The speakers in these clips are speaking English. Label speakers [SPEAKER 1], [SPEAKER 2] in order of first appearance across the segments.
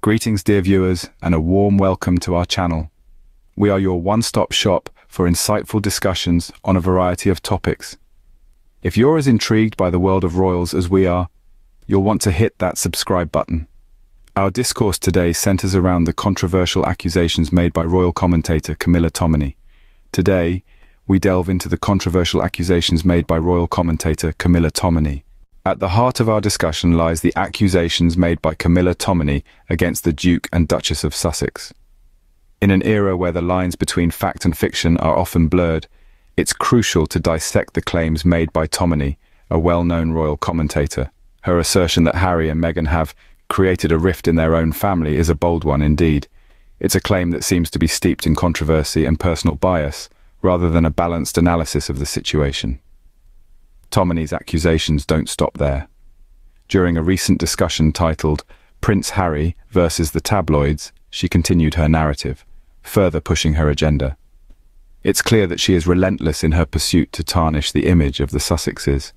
[SPEAKER 1] Greetings, dear viewers, and a warm welcome to our channel. We are your one-stop shop for insightful discussions on a variety of topics. If you're as intrigued by the world of royals as we are, you'll want to hit that subscribe button. Our discourse today centers around the controversial accusations made by royal commentator Camilla Tominey. Today, we delve into the controversial accusations made by royal commentator Camilla Tominey. At the heart of our discussion lies the accusations made by Camilla Tominey against the Duke and Duchess of Sussex. In an era where the lines between fact and fiction are often blurred, it's crucial to dissect the claims made by Tominey, a well-known royal commentator. Her assertion that Harry and Meghan have created a rift in their own family is a bold one indeed. It's a claim that seems to be steeped in controversy and personal bias, rather than a balanced analysis of the situation. Tominey's accusations don't stop there. During a recent discussion titled Prince Harry versus the Tabloids, she continued her narrative, further pushing her agenda. It's clear that she is relentless in her pursuit to tarnish the image of the Sussexes.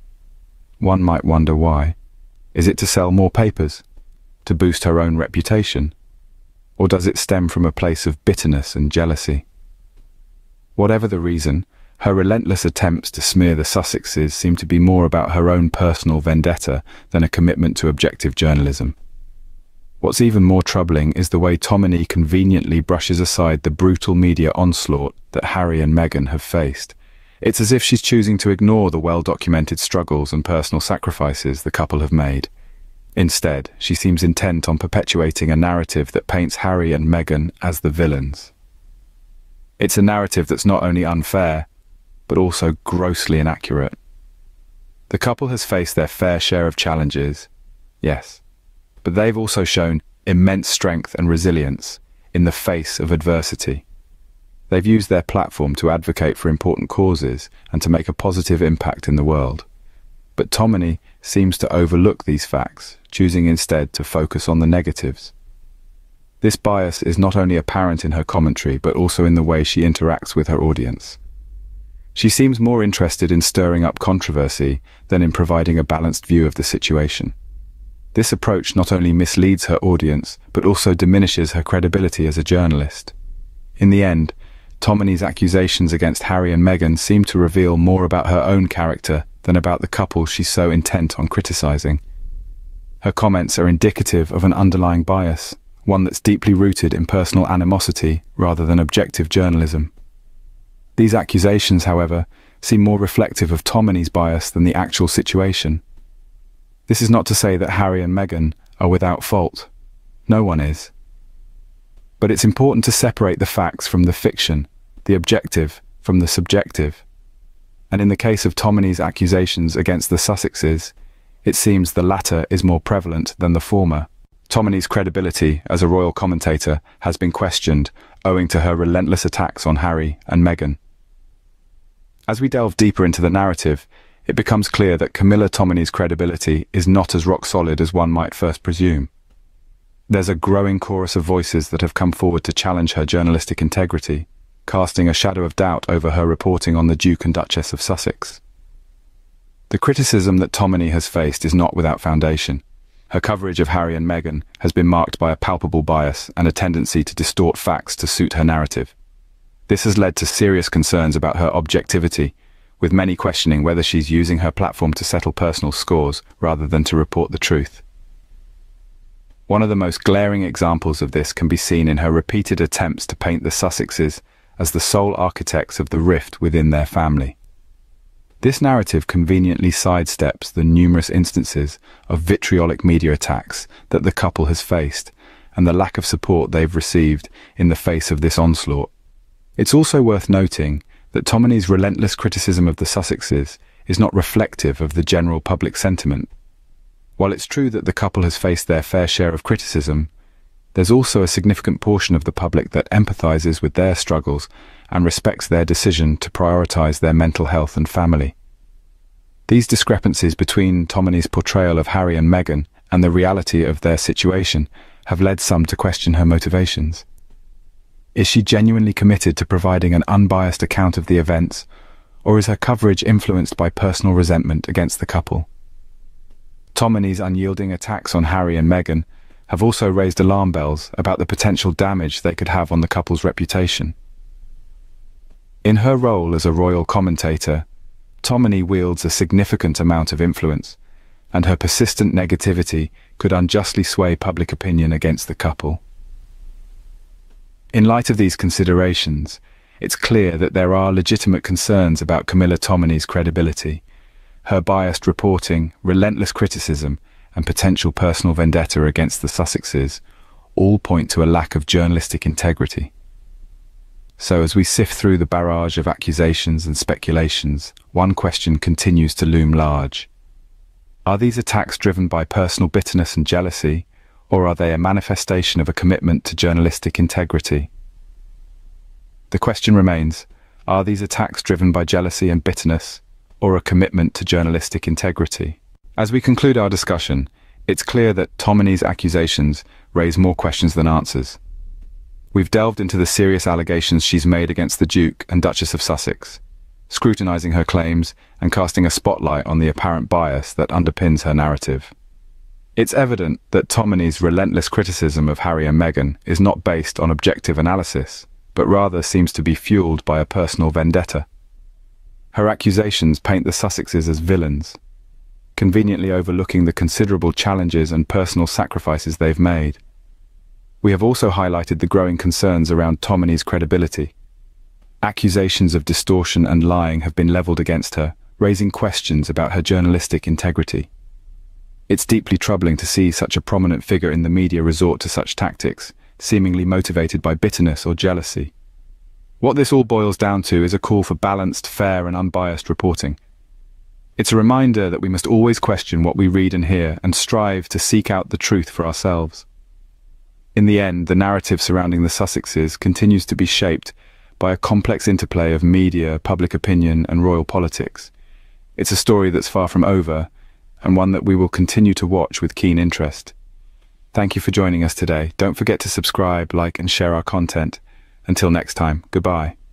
[SPEAKER 1] One might wonder why. Is it to sell more papers? To boost her own reputation? Or does it stem from a place of bitterness and jealousy? Whatever the reason, her relentless attempts to smear the Sussexes seem to be more about her own personal vendetta than a commitment to objective journalism. What's even more troubling is the way Tominey conveniently brushes aside the brutal media onslaught that Harry and Meghan have faced. It's as if she's choosing to ignore the well-documented struggles and personal sacrifices the couple have made. Instead, she seems intent on perpetuating a narrative that paints Harry and Meghan as the villains. It's a narrative that's not only unfair, but also grossly inaccurate. The couple has faced their fair share of challenges, yes, but they've also shown immense strength and resilience in the face of adversity. They've used their platform to advocate for important causes and to make a positive impact in the world. But Tominey seems to overlook these facts, choosing instead to focus on the negatives. This bias is not only apparent in her commentary, but also in the way she interacts with her audience. She seems more interested in stirring up controversy than in providing a balanced view of the situation. This approach not only misleads her audience, but also diminishes her credibility as a journalist. In the end, Tominey's accusations against Harry and Meghan seem to reveal more about her own character than about the couple she's so intent on criticizing. Her comments are indicative of an underlying bias, one that's deeply rooted in personal animosity rather than objective journalism. These accusations, however, seem more reflective of Tominey's bias than the actual situation. This is not to say that Harry and Meghan are without fault. No one is. But it's important to separate the facts from the fiction, the objective from the subjective. And in the case of Tominey's accusations against the Sussexes, it seems the latter is more prevalent than the former. Tominey's credibility as a royal commentator has been questioned owing to her relentless attacks on Harry and Meghan. As we delve deeper into the narrative, it becomes clear that Camilla Tominey's credibility is not as rock-solid as one might first presume. There's a growing chorus of voices that have come forward to challenge her journalistic integrity, casting a shadow of doubt over her reporting on the Duke and Duchess of Sussex. The criticism that Tominey has faced is not without foundation. Her coverage of Harry and Meghan has been marked by a palpable bias and a tendency to distort facts to suit her narrative. This has led to serious concerns about her objectivity, with many questioning whether she's using her platform to settle personal scores rather than to report the truth. One of the most glaring examples of this can be seen in her repeated attempts to paint the Sussexes as the sole architects of the rift within their family. This narrative conveniently sidesteps the numerous instances of vitriolic media attacks that the couple has faced and the lack of support they've received in the face of this onslaught. It's also worth noting that Tominey's relentless criticism of the Sussexes is not reflective of the general public sentiment. While it's true that the couple has faced their fair share of criticism, there's also a significant portion of the public that empathizes with their struggles and respects their decision to prioritize their mental health and family. These discrepancies between Tominey's portrayal of Harry and Meghan and the reality of their situation have led some to question her motivations. Is she genuinely committed to providing an unbiased account of the events, or is her coverage influenced by personal resentment against the couple? Tominey's unyielding attacks on Harry and Meghan have also raised alarm bells about the potential damage they could have on the couple's reputation. In her role as a royal commentator, Tominey wields a significant amount of influence, and her persistent negativity could unjustly sway public opinion against the couple. In light of these considerations, it's clear that there are legitimate concerns about Camilla Tominey's credibility. Her biased reporting, relentless criticism, and potential personal vendetta against the Sussexes all point to a lack of journalistic integrity. So as we sift through the barrage of accusations and speculations, one question continues to loom large. Are these attacks driven by personal bitterness and jealousy, or are they a manifestation of a commitment to journalistic integrity? The question remains, are these attacks driven by jealousy and bitterness, or a commitment to journalistic integrity? As we conclude our discussion, it's clear that Tominey's accusations raise more questions than answers. We've delved into the serious allegations she's made against the Duke and Duchess of Sussex, scrutinizing her claims and casting a spotlight on the apparent bias that underpins her narrative. It's evident that Tominey's relentless criticism of Harry and Meghan is not based on objective analysis, but rather seems to be fueled by a personal vendetta. Her accusations paint the Sussexes as villains, conveniently overlooking the considerable challenges and personal sacrifices they've made. We have also highlighted the growing concerns around Tominey's credibility. Accusations of distortion and lying have been leveled against her, raising questions about her journalistic integrity. It's deeply troubling to see such a prominent figure in the media resort to such tactics, seemingly motivated by bitterness or jealousy. What this all boils down to is a call for balanced, fair, and unbiased reporting. It's a reminder that we must always question what we read and hear and strive to seek out the truth for ourselves. In the end, the narrative surrounding the Sussexes continues to be shaped by a complex interplay of media, public opinion, and royal politics. It's a story that's far from over, and one that we will continue to watch with keen interest. Thank you for joining us today. Don't forget to subscribe, like, and share our content. Until next time, goodbye.